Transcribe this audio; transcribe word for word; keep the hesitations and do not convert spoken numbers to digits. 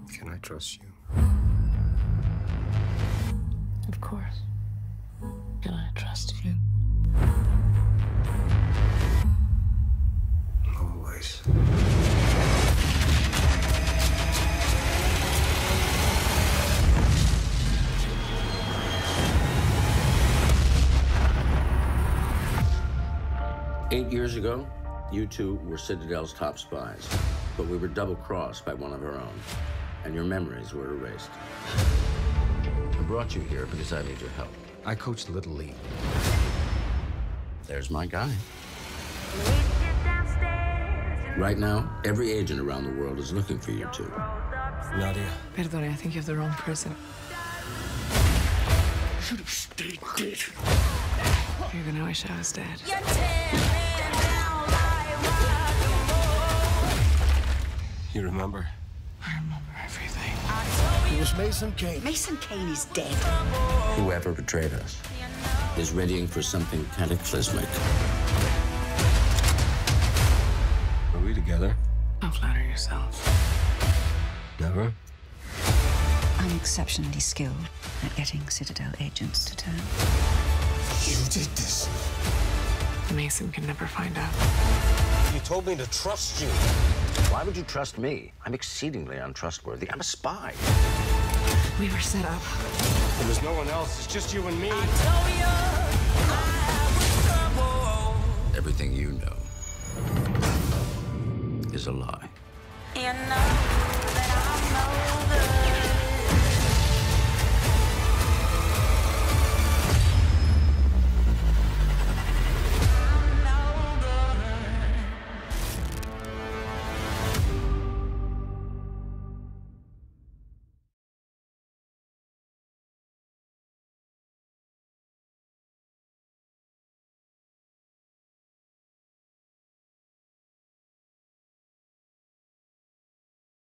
Can I trust you? Of course. Can I trust you? Always. Eight years ago, you two were Citadel's top spies, but we were double-crossed by one of our own, and your memories were erased. I brought you here because I need your help. I coached Little League. There's my guy. Right now, every agent around the world is looking for you two. Nadia. Perdone, I think you have the wrong person. You should have stayed dead. You're gonna wish I was dead. You remember? I remember everything. It was Mason Kane. Mason Kane is dead. Whoever betrayed us is readying for something cataclysmic. Are we together? Don't flatter yourself. Never? I'm exceptionally skilled at getting Citadel agents to turn. You did this. Mason can never find out. You told me to trust you. Why would you trust me? I'm exceedingly untrustworthy. I'm a spy. We were set up. And there's no one else. It's just you and me. Everything you know is a lie. You know.